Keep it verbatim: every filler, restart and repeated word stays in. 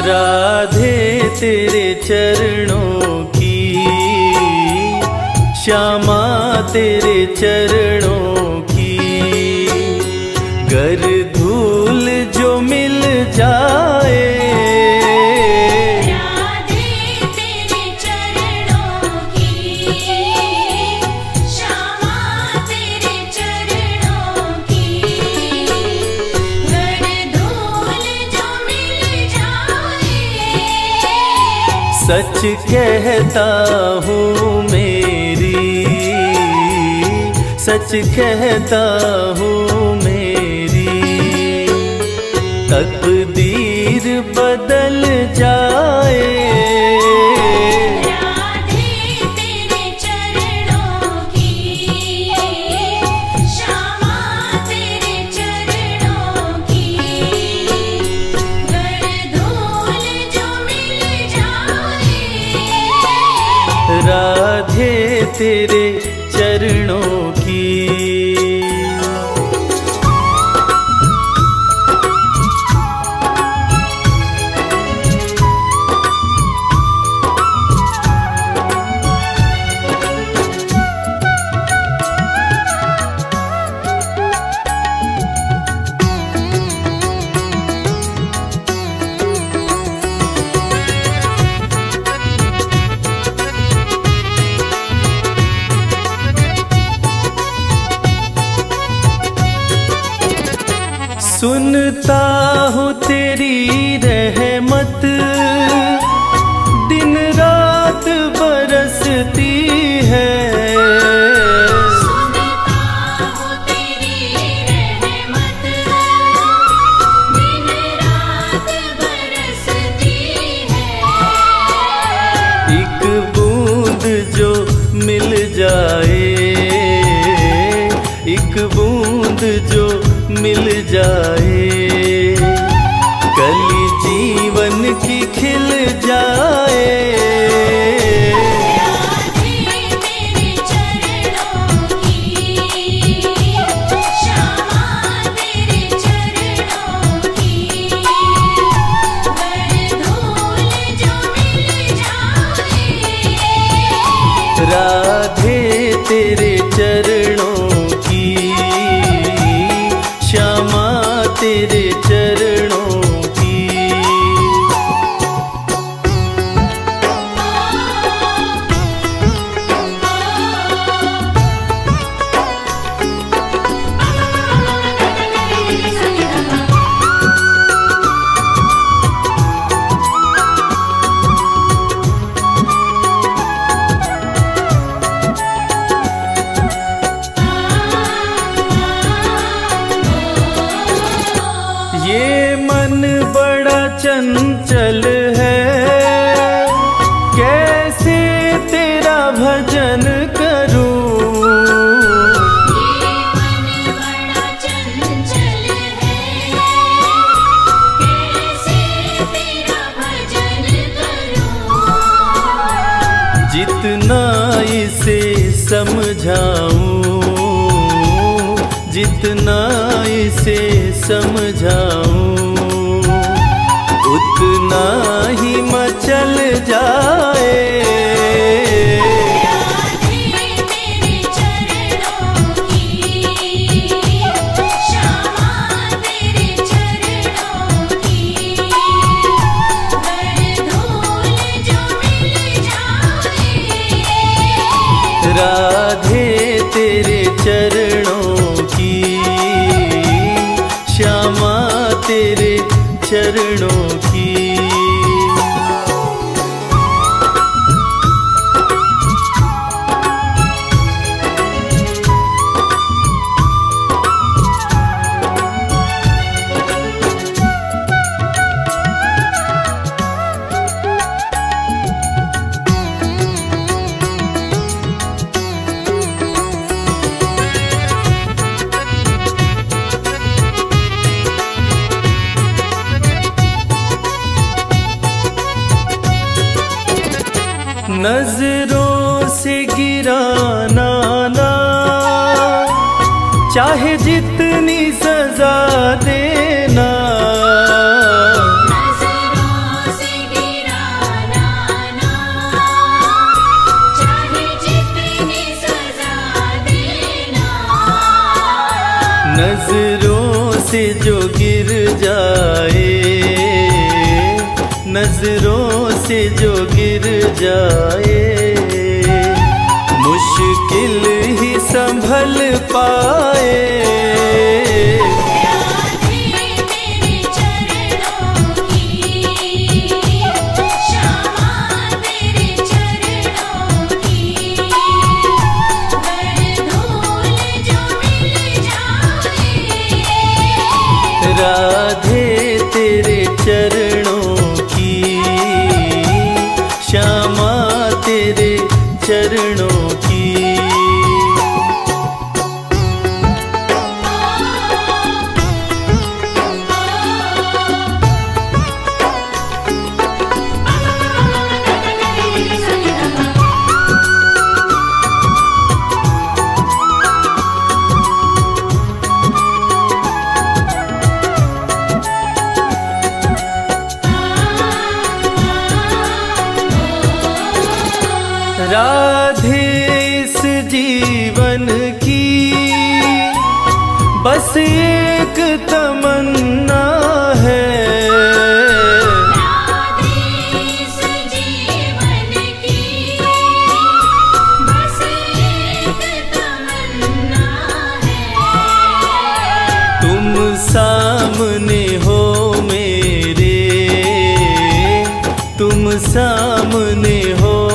राधे तेरे चरणों की, श्यामा तेरे चरणों की, गर धूल जो मिल जाए। राधे तेरे चरणों की, श्यामा तेरे चरणों की, गर धूल जो मिल जाए। सच कहता हूँ मेरी, सच कहता हूँ मेरी, तकदीर बदल जाए। राधे तेरे चरणों की, श्यामा तेरे चरणों की, गर धूल जो मिल जाए। राधे तेरे चरणों की। सुनता हूँ तेरी रहमत, दिन रात बरसती है। सुनता हूँ तेरी रहमत, दिन रात बरसती है। एक बूंद जो मिल जाए, एक बूंद जो मिल जाए, कली जीवन की खिल जाए। राधे तेरे चरणों की, श्यामा तेरे चरणों की, गर धूल जो मिल जाए। राधे तेरे चरणों की, श्यामा तेरे चरणों की। ये मन बड़ा चंचल है, कैसे तेरा भजन करूं। ये मन बड़ा चंचल है, कैसे तेरा भजन करूं। जितना इसे समझाऊं, जितना इसे समझाऊं, उतना ही मचल जाए। राधे तेरे चरणों की, श्यामा तेरे चरणों की, गर धूल जो मिल जाए। राधे तेरे चरणों की, श्यामा तेरे चरणों की। नजरों से गिराना ना, चाहे जितनी सजा देना। नजरों से नजरों से जो गिर जाए, नजरों से जो गिर जाए, मुश्किल ही संभल पाए। राधे तेरे चरणों की, श्यामा तेरे चरणों की। राधे इस जीवन की बस एक तमन्ना है, राधे इस जीवन की बस एक तमन्ना है। तुम सामने हो मेरे, तुम सामने हो